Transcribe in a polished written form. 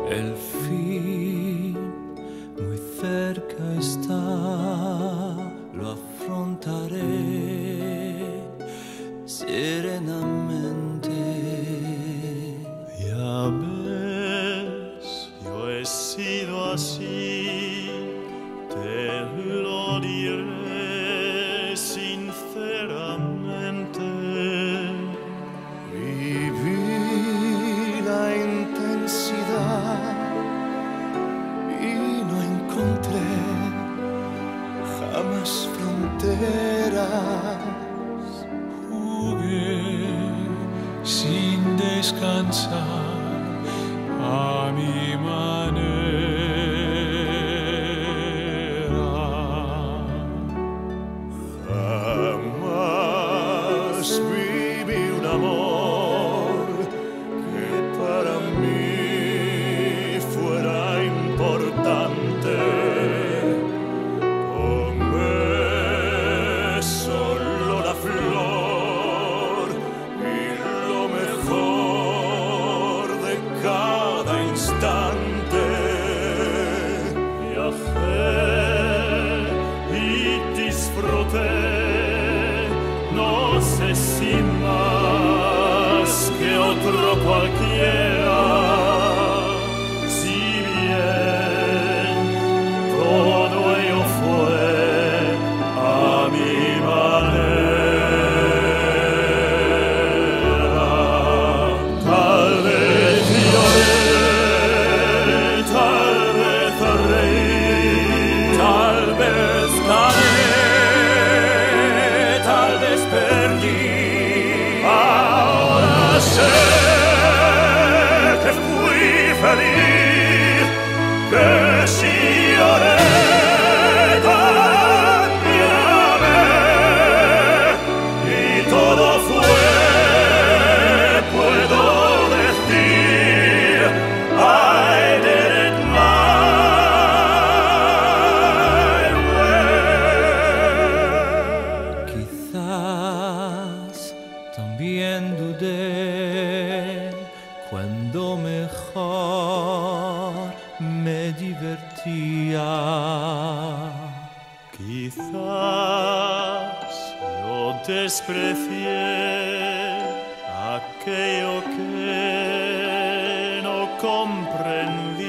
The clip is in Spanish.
El fin muy cerca está, lo afrontaré serenamente. Ya ves, yo he sido así, te lo diré sinceramente. Viví la intensidad y no encontré jamás fronteras. Jugué sin descansar a mi manera. Jamás viví un amor que para mí fuera importante. Tomé solo la flor y lo mejor de cada instante. Viajé y disfruté, no sé si más que otro cualquiera, si bien todo ello fue a mi manera. Tal vez lloré, tal vez reí, tal vez gané, tal vez perdí. Ahora sé que fui feliz, que si lloré también amé, y todo fue, puedo decir, I did it my way. Quizás también dudé cuando mejor me divertía. Quizás yo desprecié aquello que no comprendí.